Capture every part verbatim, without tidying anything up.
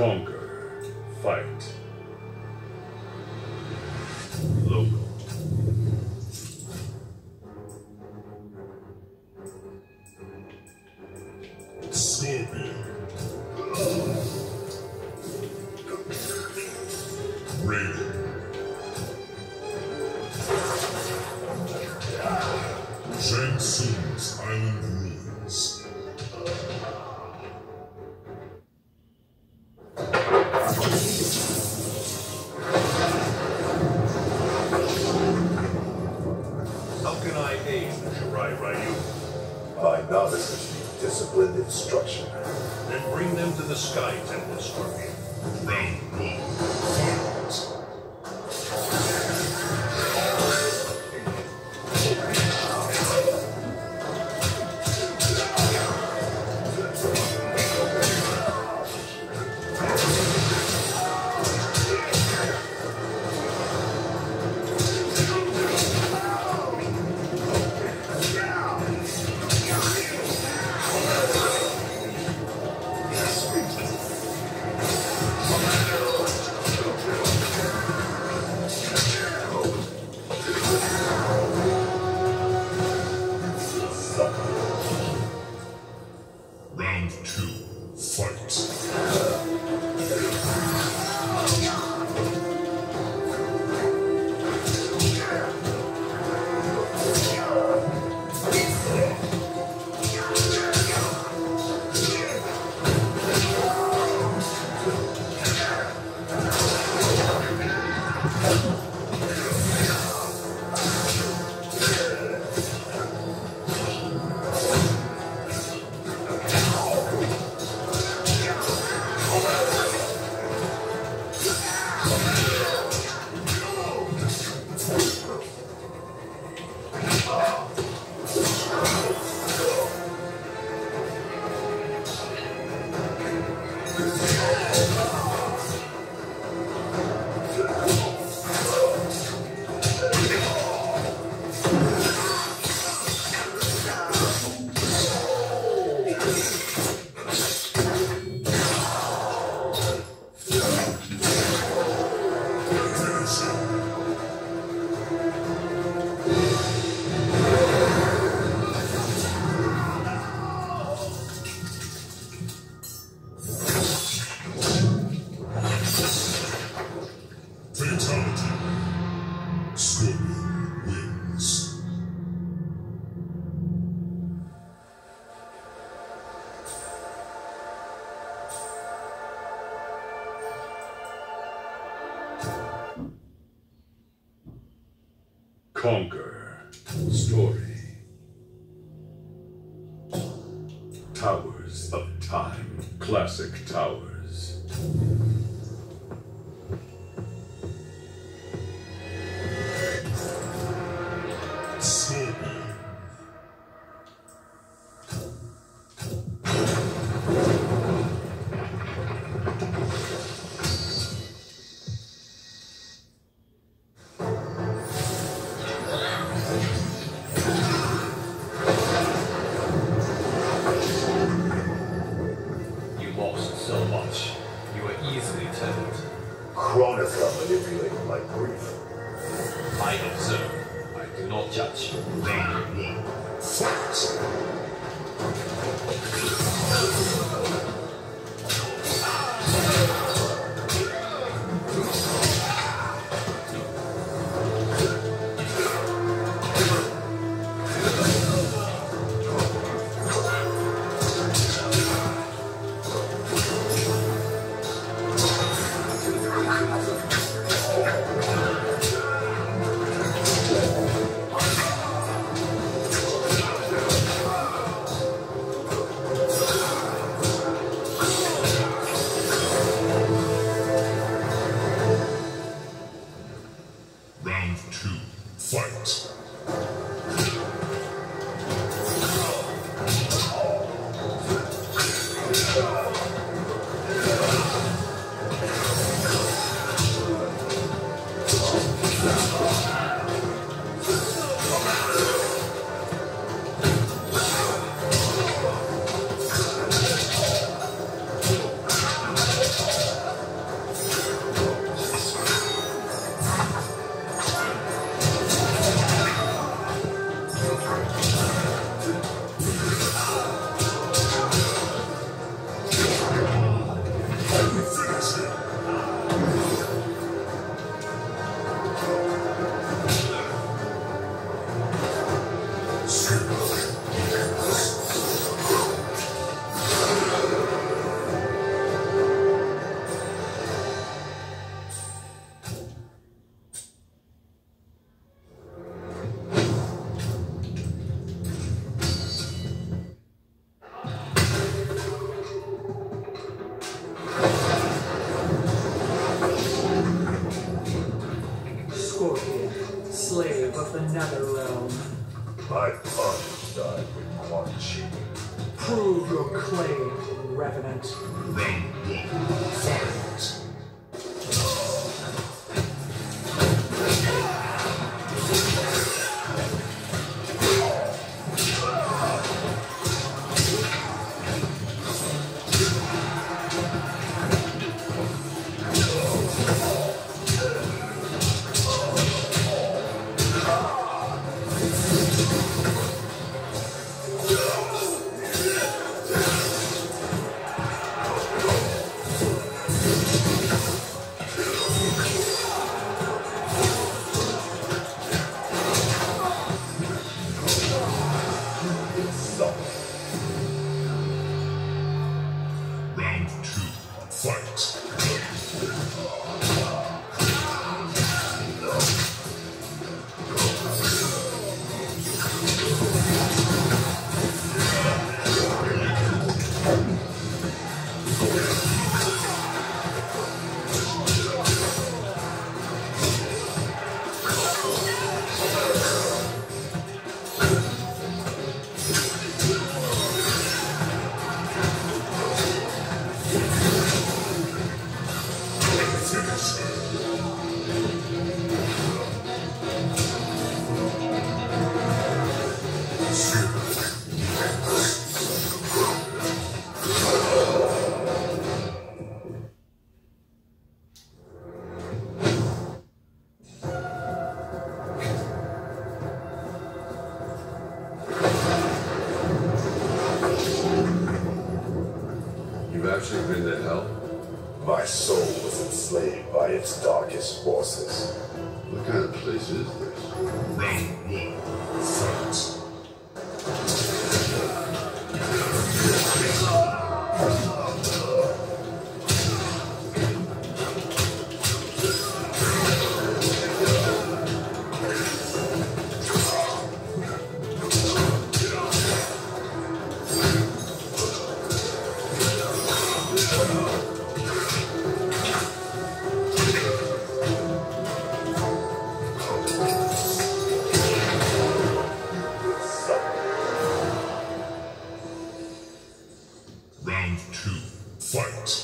Conquer. Fight. Local. Scorpion. Raiden. Shang Tsung's Island Ruins. How can I aid Shirai Ryu? My novices need disciplined instruction. Then bring them to the Sky Temple, Scorpion. Round one. Fight. Round two. Fight. Fatality. Scorpion wins. Conquer. Story. Towers of Time. Classic Towers. Scorpion. You lost so much. You were easily turned. Chronothel manipulated my grief. I observe. I do not judge. Round one. Fight. Round two. Fight. another realm. My father died with Quan Chi. Prove your claim, Revenant. Round one. Fight. Round two. Fight. You've actually been to hell? My soul was enslaved by its darkest forces. What kind of place is this? Round one. Fight. Round two. Fight.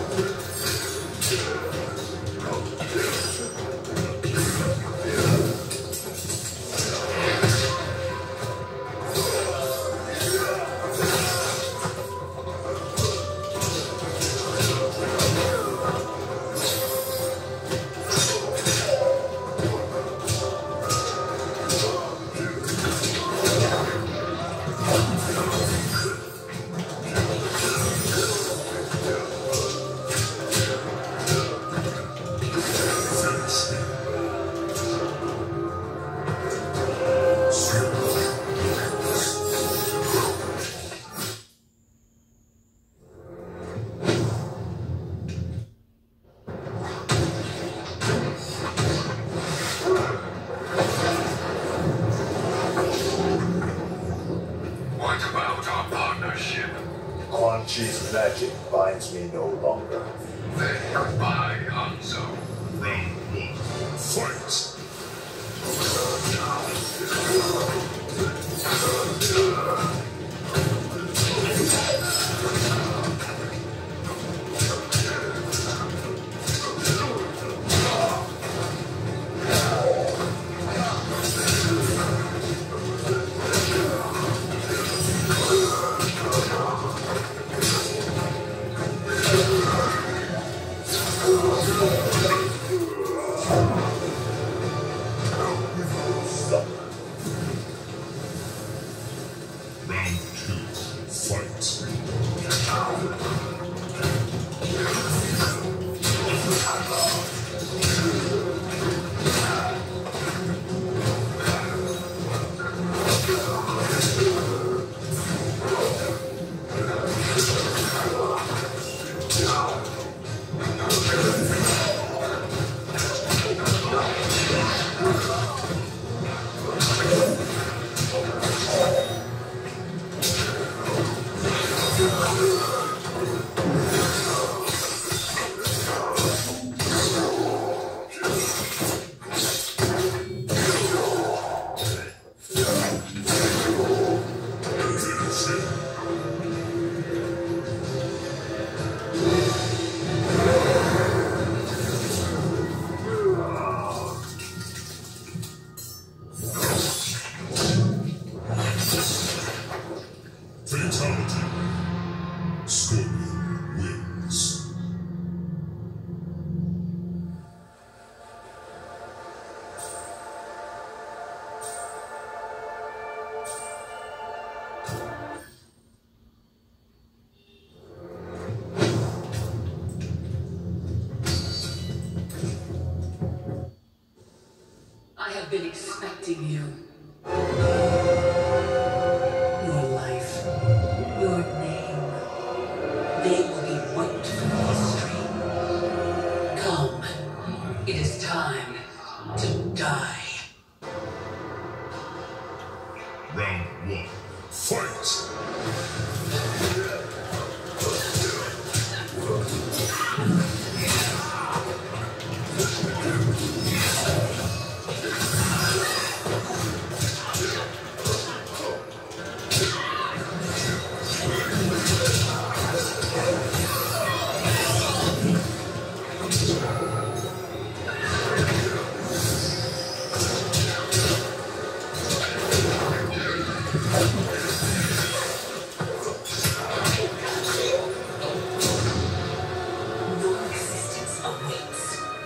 What about our partnership? Quan Chi's magic binds me no longer. Then goodbye, Hanzo. Round one. Fight. Round two. Fight. I've been expecting you. Your life, your name, they will be wiped from history. Come, it is time to die. Round one. Fight! Your resistance awaits.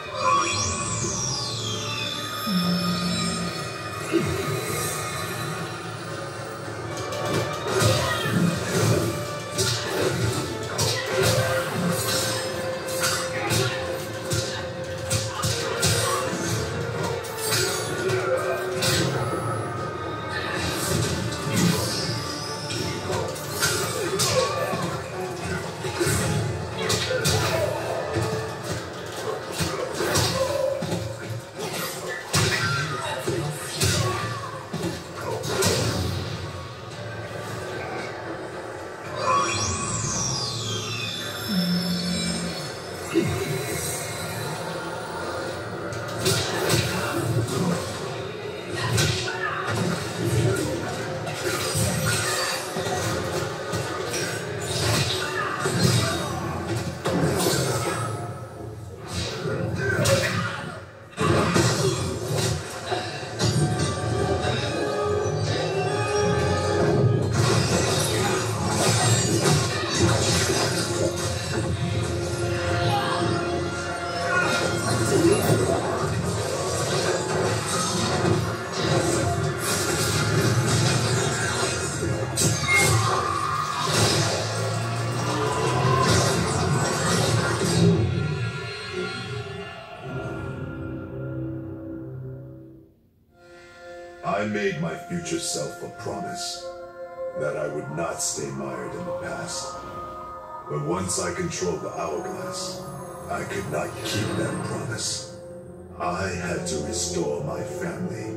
I made my future self a promise that I would not stay mired in the past. But once I controlled the hourglass, I could not keep that promise. I had to restore my family.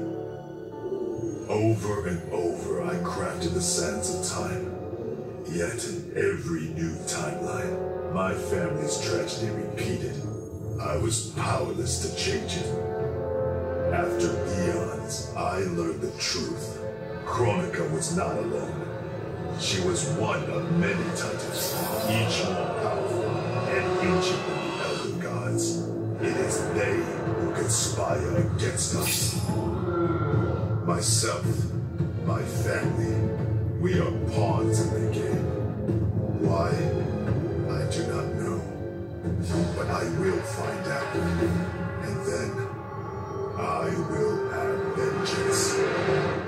Over and over, I crafted the sands of time. Yet in every new timeline, my family's tragedy repeated. I was powerless to change it. After eons, I learned the truth. Kronika was not alone. She was one of many titans, each more powerful and ancient than the Elder Gods. It is they who conspire against us. Myself, my family, we are pawns in the game. Why? I do not know. But I will find out. And then I will have vengeance.